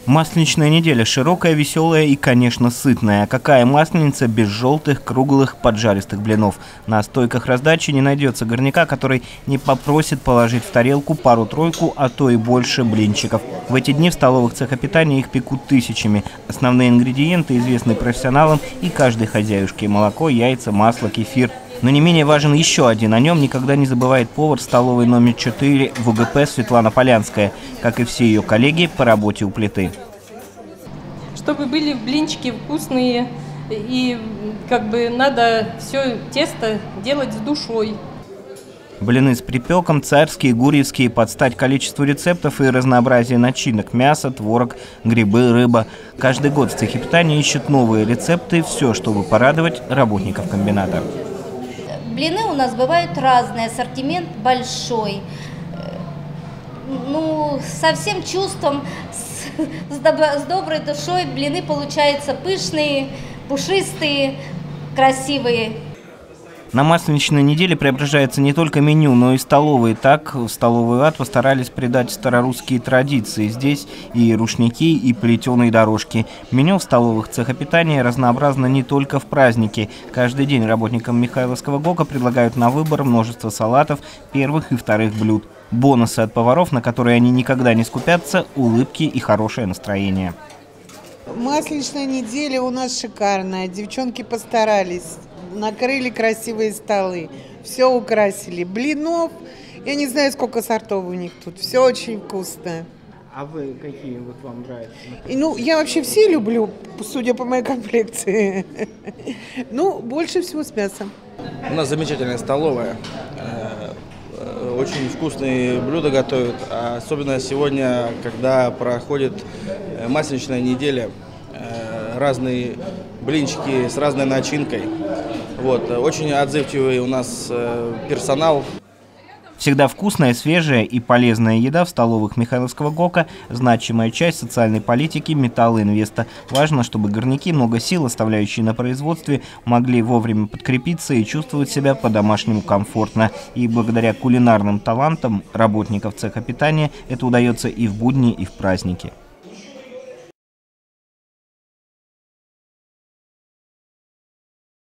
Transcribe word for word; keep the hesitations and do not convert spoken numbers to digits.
Масленичная неделя широкая, веселая и, конечно, сытная. Какая масленица без желтых, круглых, поджаристых блинов? На стойках раздачи не найдется горняка, который не попросит положить в тарелку пару-тройку, а то и больше блинчиков. В эти дни в столовых цеха питания их пекут тысячами. Основные ингредиенты известны профессионалам и каждой хозяюшке: молоко, яйца, масло, кефир. Но не менее важен еще один. О нем никогда не забывает повар столовой номер четыре в УГП Светлана Полянская, как и все ее коллеги по работе у плиты. Чтобы были блинчики вкусные, и как бы надо все тесто делать с душой. Блины с припеком, царские, гурьевские, под стать количеству рецептов и разнообразие начинок: мясо, творог, грибы, рыба. Каждый год в цехе питания ищут новые рецепты, все, чтобы порадовать работников комбината. Блины у нас бывают разные, ассортимент большой. Ну, со всем чувством, с, с, доб с доброй душой блины получаются пышные, пушистые, красивые. На масленичной неделе преображается не только меню, но и столовые. Так в столовую ад постарались придать старорусские традиции. Здесь и рушники, и плетеные дорожки. Меню в столовых цеха питания разнообразно не только в праздники. Каждый день работникам Михайловского ГОКа предлагают на выбор множество салатов, первых и вторых блюд. Бонусы от поваров, на которые они никогда не скупятся: улыбки и хорошее настроение. Масленичная неделя у нас шикарная. Девчонки постарались. Накрыли красивые столы, все украсили. Блинов, я не знаю, сколько сортов у них тут. Все очень вкусно. А вы какие вот вам нравятся? И, ну, я вообще все люблю, судя по моей комплекции. Ну, больше всего с мясом. У нас замечательная столовая. Очень вкусные блюда готовят. Особенно сегодня, когда проходит масленичная неделя. Разные блинчики с разной начинкой. Вот. Очень отзывчивый у нас э, персонал. Всегда вкусная, свежая и полезная еда в столовых Михайловского ГОКа – значимая часть социальной политики Металлинвеста. Важно, чтобы горняки, много сил оставляющие на производстве, могли вовремя подкрепиться и чувствовать себя по-домашнему комфортно. И благодаря кулинарным талантам работников цеха питания это удается и в будни, и в праздники.